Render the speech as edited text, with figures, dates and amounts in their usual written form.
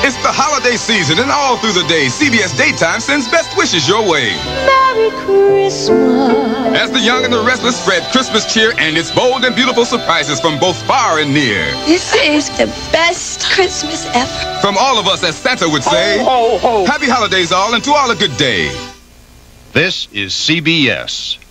It's the holiday season, and all through the day, CBS Daytime sends best wishes your way. Merry Christmas. As the young and the restless spread Christmas cheer and its bold and beautiful surprises from both far and near. This is the best Christmas ever. From all of us, as Santa would say, ho, ho. Happy holidays all, and to all a good day. This is CBS.